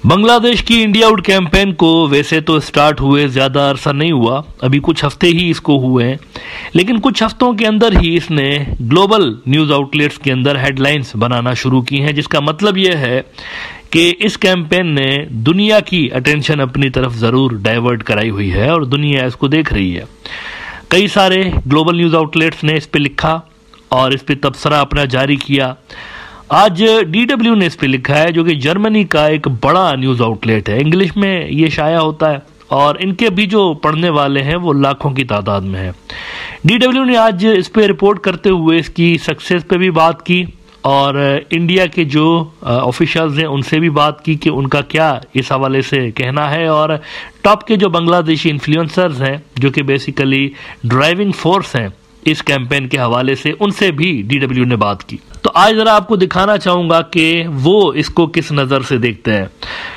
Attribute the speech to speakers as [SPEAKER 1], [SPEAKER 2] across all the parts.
[SPEAKER 1] बांग्लादेश की India out campaign को वैसे तो स्टार्ट हुए ज़्यादा अरसा नहीं हुआ, अभी कुछ हफ्ते ही इसको हुए हैं, लेकिन कुछ हफ्तों के अंदर ही इसने ग्लोबल न्यूज़ आउटलेट्स के अंदर हेडलाइंस बनाना शुरू की हैं, जिसका मतलब यह है कि इस कैंपेन ने दुनिया की अटेंशन अपनी तरफ ज़रूर डाइवर्ट कराई हुई है और दुनिया इसको देख रही है। कई सारे ग्लोबल न्यूज़ आउटलेट्स ने इस पर लिखा और इस पर तबसरा अपना जारी किया। आज DW ने इस पे लिखा है, जो कि जर्मनी का एक बड़ा न्यूज़ आउटलेट है, इंग्लिश में ये शाया होता है और इनके भी जो पढ़ने वाले हैं वो लाखों की तादाद में है। DW ने आज इस पे रिपोर्ट करते हुए इसकी सक्सेस पे भी बात की और इंडिया के जो ऑफिशियल्स हैं उनसे भी बात की कि उनका क्या इस हवाले से कहना है, और टॉप के जो बांग्लादेशी इन्फ्लुएंसर्स हैं जो कि बेसिकली ड्राइविंग फोर्स हैं इस कैंपेन के हवाले से, उनसे भी DW ने बात की। तो आज जरा आपको दिखाना चाहूंगा कि वो इसको किस नज़र से देखते हैं।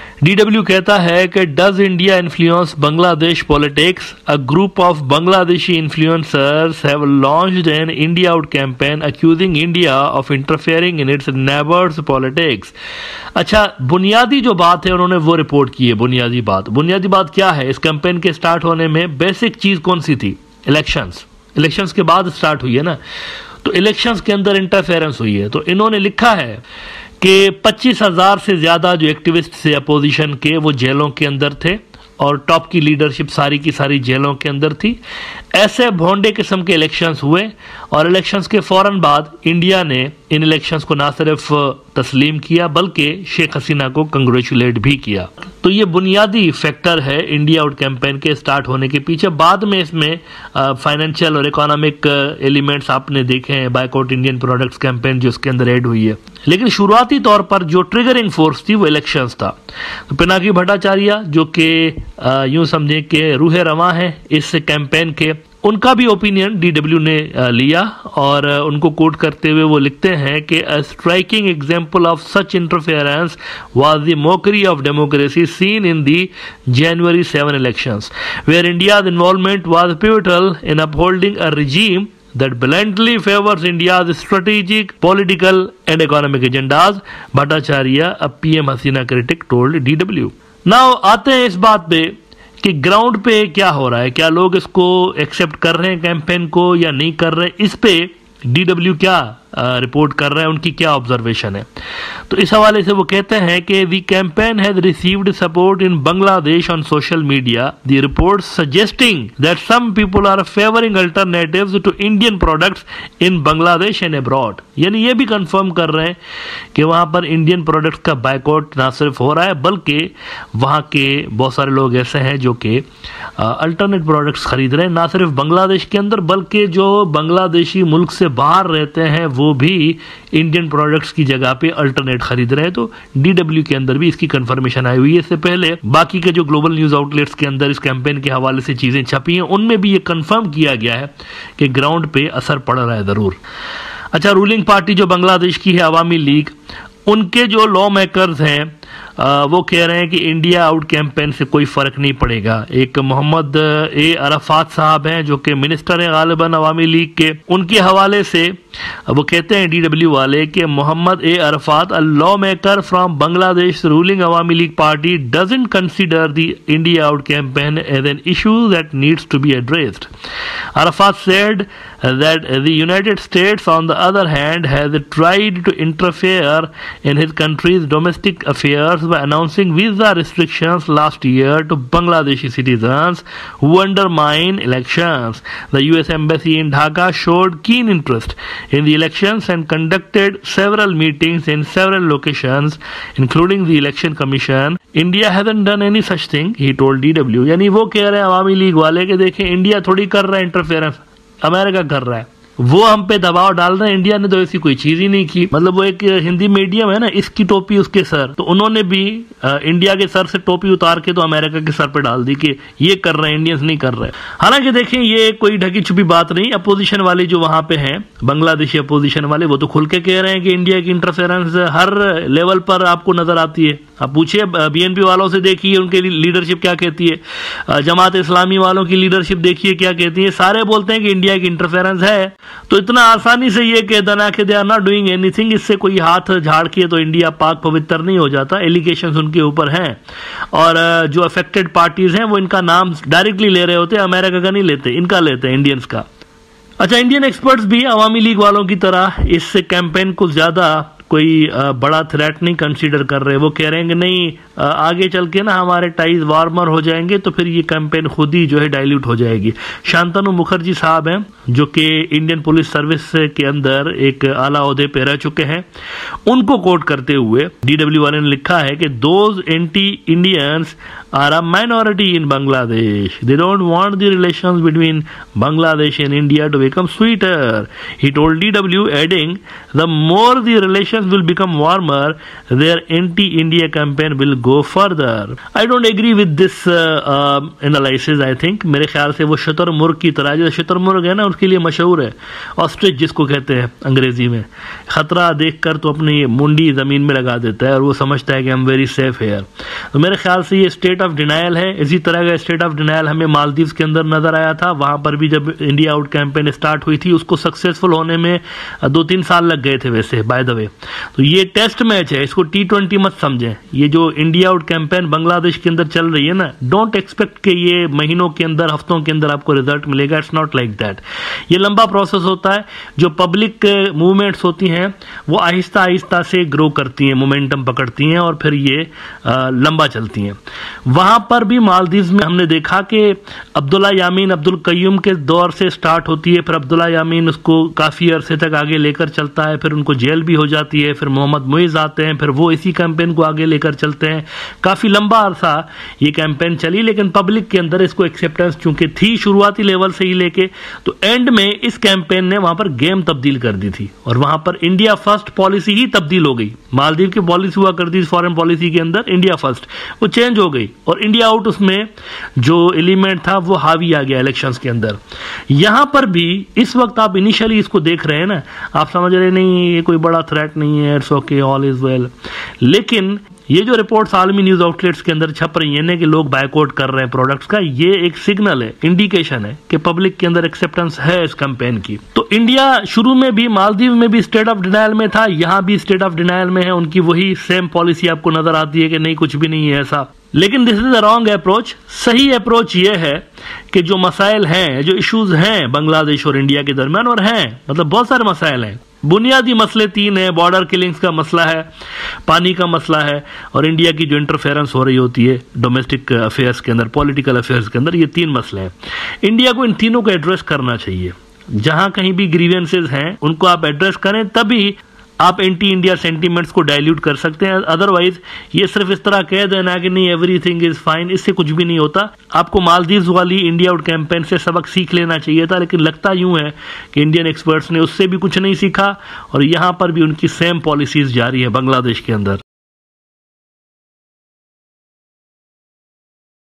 [SPEAKER 1] DW कहता है कि does India influence Bangladesh politics? A group of Bangladeshi influencers have launched an India out campaign accusing India of interfering in its neighbours politics. अच्छा, बुनियादी जो बात है उन्होंने वो रिपोर्ट की है। बुनियादी बात क्या है? इस कैंपेन के स्टार्ट होने में बेसिक चीज कौन सी थी? इलेक्शंस के बाद स्टार्ट हुई है ना, तो इलेक्शंस के अंदर इंटरफेरेंस हुई है। तो इन्होंने लिखा है कि 25,000 से ज्यादा जो एक्टिविस्ट थे अपोजिशन के वो जेलों के अंदर थे और टॉप की लीडरशिप सारी की सारी जेलों के अंदर थी। ऐसे भोंडे किस्म के इलेक्शंस हुए और इलेक्शंस के फौरन बाद इंडिया ने इन इलेक्शंस को ना सिर्फ तस्लीम किया बल्कि शेख हसीना को कंग्रेचुलेट भी किया। तो ये बुनियादी फैक्टर है इंडिया आउट कैंपेन के स्टार्ट होने के पीछे। बाद में इसमें फाइनेंशियल और इकोनॉमिक एलिमेंट्स आपने देखे हैं, बायकॉट इंडियन प्रोडक्ट्स कैंपेन जो इसके अंदर ऐड हुई है, लेकिन शुरुआती तौर पर जो ट्रिगरिंग फोर्स थी वो इलेक्शंस था। तो पिनाकी भट्टाचार्य जो कि यूं समझे कि रूह रवां है इस कैंपेन के, उनका भी ओपिनियन DW ने लिया और उनको कोट करते हुए वो लिखते हैं कि a striking example of such interference was the mockery of democracy seen in the January 7 elections, where India's involvement was pivotal in upholding a regime that bluntly favors India's strategic, political and economic agendas, Bhattacharya, a PM Hasina critic, told DW. Now आते हैं इस बात पे कि ground पे क्या हो रहा है, क्या लोग इसको एक्सेप्ट कर रहे हैं कैंपेन को या नहीं कर रहे हैं। इस पे DW क्या रिपोर्ट कर रहे हैं, उनकी क्या ऑब्जर्वेशन है। तो इस हवाले से वो कहते हैं कि the campaign has received support in Bangladesh on social media, the reports suggesting that some people are favouring alternatives to Indian products in Bangladesh and abroad. यानी ये भी कंफर्म कर रहे हैं कि वहां पर इंडियन प्रोडक्ट्स का बायकॉट ना सिर्फ हो रहा है बल्कि वहां के बहुत सारे लोग ऐसे हैं जो कि अल्टरनेट प्रोडक्ट्स खरीद रहे हैं, ना सिर्फ बांग्लादेश के अंदर बल्कि जो बांग्लादेशी मुल्क से बाहर रहते हैं वो भी इंडियन प्रोडक्ट्स की जगह पे अल्टरनेट खरीद रहे हैं। तो DW के अंदर भी इसकी कंफर्मेशन आई हुई है। इससे पहले बाकी के जो ग्लोबल न्यूज आउटलेट्स के अंदर इस कैंपेन के हवाले से चीजें छपी हैं उनमें भी ये कंफर्म किया गया है कि ग्राउंड पे असर पड़ रहा है जरूर। अच्छा, रूलिंग पार्टी जो बांग्लादेश की है अवामी लीग, उनके जो लॉ मेकर्स हैं वो कह रहे हैं कि इंडिया आउट कैंपेन से कोई फर्क नहीं पड़ेगा। एक मोहम्मद ए अरफात साहब हैं जो कि मिनिस्टर हैं गालिबन अवामी लीग के, उनके हवाले से वो कहते हैं DW वाले कि Mohammad A Arafat, a lawmaker from Bangladesh ruling Awami League party, doesn't consider the India out campaign as an issue that needs to be addressed. Arafat said that the United States, on the other hand, has tried to interfere in his country's domestic affairs by announcing visa restrictions last year to Bangladeshi citizens who undermine elections. The US Embassy in Dhaka showed keen interest in the elections and conducted several meetings in several locations, including the Election Commission. India hasn't done any such thing, he told DW. यानी वो कह रहे हैं अवामी league वाले कि देखें India थोड़ी कर रहा है इंटरफेरेंस, अमेरिका कर रहा है, वो हम पे दबाव डाल रहे हैं। इंडिया ने तो ऐसी कोई चीज ही नहीं की। मतलब वो एक हिंदी मीडियम है ना, इसकी टोपी उसके सर, तो उन्होंने भी इंडिया के सर से टोपी उतार के तो अमेरिका के सर पे डाल दी कि ये कर रहे हैं, इंडियंस नहीं कर रहे। हालांकि देखें ये कोई ढकी छुपी बात नहीं। अपोजिशन वाले जो वहां पे हैं बांग्लादेशी अपोजिशन वाले, वो तो खुल के कह रहे हैं कि इंडिया की इंटरफेरेंस हर लेवल पर आपको नजर आती है। आप पूछिए बीएनपी वालों से, देखिए उनके लीडरशिप क्या कहती है, जमात इस्लामी वालों की लीडरशिप देखिए क्या कहती है। सारे बोलते हैं कि इंडिया की इंटरफेरेंस है। तो इतना आसानी से ये कह देना कि they are not doing anything, इससे कोई हाथ झाड़ के तो इंडिया पाक पवित्र नहीं हो जाता। एलिगेशंस उनके ऊपर हैं और जो अफेक्टेड पार्टीज हैं वो इनका नाम डायरेक्टली ले रहे होते हैं, अमेरिका का नहीं लेते, इनका लेते हैं, इंडियंस का। अच्छा, इंडियन एक्सपर्ट्स भी अवामी लीग वालों की तरह इस कैंपेन को ज्यादा कोई बड़ा थ्रेट नहीं कंसीडर कर रहे। वो कह रहे हैं कि नहीं, आगे चल के ना हमारे टाइज वार्मर हो जाएंगे तो फिर ये कैंपेन खुद ही जो है डाइल्यूट हो जाएगी। शांतनु मुखर्जी साहब हैं जो कि इंडियन पुलिस सर्विस के अंदर एक आला ओहदे पे रह चुके हैं, उनको कोट करते हुए डीडब्ल्यू वाले ने लिखा है कि those anti Indians are a minority in Bangladesh, they don't want the relations between Bangladesh and India to become sweeter. He told DW adding the more the relations will become warmer, their anti-India campaign will go further. I don't agree with this analysis. I think मेरे ख्याल से वो शुतुरमुर्ग की तरह, जो शुतुरमुर्ग है ना उसके लिए मशहूर है, ऑस्ट्रिच जिसको कहते हैं अंग्रेजी में, खतरा देखकर तो अपनी मुंडी जमीन में लगा देता है और वो समझता है कि हम वेरी सेफ है। तो मेरे ख्याल से ये स्टेट ऑफ डिनायल है। इसी तरह का स्टेट ऑफ डिनायल हमें मालदीव्स के अंदर नजर आया था। वहां पर भी जब इंडिया आउट कैंपेन स्टार्ट हुई थी उसको सक्सेसफुल होने में 2-3 साल लग गए थे वैसे, बाय द वे। तो ये टेस्ट मैच है, इसको T20 मत समझें। ये जो इंडिया आउट कैंपेन बांग्लादेश के अंदर चल रही है ना, डोंट एक्सपेक्ट कि ये महीनों के अंदर, हफ्तों के अंदर आपको रिजल्ट मिलेगा। It's not like that. ये लंबा प्रोसेस होता है। जो पब्लिक मूवमेंट्स होती हैं वो आहिस्ता आहिस्ता से ग्रो करती हैं, मोमेंटम पकड़ती हैं और फिर ये लंबा चलती हैं। वहां पर भी मालदीव्स में हमने देखा कि अब्दुल्ला यामीन अब्दुल कय्यूम के दौर से स्टार्ट होती है, फिर अब्दुल्ला यामीन उसको काफी अरसे तक आगे लेकर चलता है, फिर उनको जेल भी हो जाती है, फिर मोहम्मद मुइज आते हैं, फिर वो इसी कैंपेन को आगे लेकर चलते हैं। काफी लंबा अरसा ये कैंपेन चली, लेकिन पब्लिक के अंदर इसको एक्सेप्टेंस चूंकि थी शुरुआती लेवल से ही लेके, तो एंड में इस कैंपेन ने वहां पर गेम तब्दील कर दी थी और वहां पर इंडिया फर्स्ट पॉलिसी ही तब्दील हो गई। मालदीव की पॉलिसी हुआ करती थी फॉरेन पॉलिसी के अंदर इंडिया फर्स्ट, वो चेंज हो गई और इंडिया आउट उसमें जो एलिमेंट था वो हावी आ गया इलेक्शंस के अंदर। यहां पर भी इस वक्त आप इनिशियली इसको देख रहे हैं ना, आप समझ रहे नहीं ये कोई बड़ा थ्रेट नहीं है, it's okay, all is well. लेकिन ये जो रिपोर्ट्स आलमी न्यूज आउटलेट्स के अंदर छप रही है कि लोग बायकॉट कर रहे हैं प्रोडक्ट्स का, ये एक सिग्नल है, इंडिकेशन है कि पब्लिक के अंदर एक्सेप्टेंस है इस कैंपेन की। तो इंडिया शुरू में भी मालदीव में भी स्टेट ऑफ डिनायल में था, यहां भी स्टेट ऑफ डिनायल में है। उनकी वही सेम पॉलिसी आपको नजर आती है कि नहीं कुछ भी नहीं है ऐसा। लेकिन this is the wrong approach. सही अप्रोच ये है कि जो मसाइल हैं, जो इश्यूज हैं बांग्लादेश और इंडिया के दरमियान, और हैं मतलब बहुत सारे मसाइल हैं, बुनियादी मसले 3 है। बॉर्डर किलिंग्स का मसला है, पानी का मसला है और इंडिया की जो इंटरफेरेंस हो रही होती है डोमेस्टिक अफेयर्स के अंदर, पॉलिटिकल अफेयर्स के अंदर, ये 3 मसले हैं। इंडिया को इन तीनों को एड्रेस करना चाहिए। जहां कहीं भी ग्रीवेंसेज हैं उनको आप एड्रेस करें, तभी आप एंटी इंडिया सेंटीमेंट्स को डाइल्यूट कर सकते हैं। अदरवाइज ये सिर्फ इस तरह कह देना कि नहीं एवरीथिंग इज फाइन, इससे कुछ भी नहीं होता। आपको मालदीव्स वाली इंडिया आउट कैंपेन से सबक सीख लेना चाहिए था, लेकिन लगता यूं है कि इंडियन एक्सपर्ट्स ने उससे भी कुछ नहीं सीखा और यहां पर भी उनकी सेम पॉलिसीज जारी है बांग्लादेश के अंदर।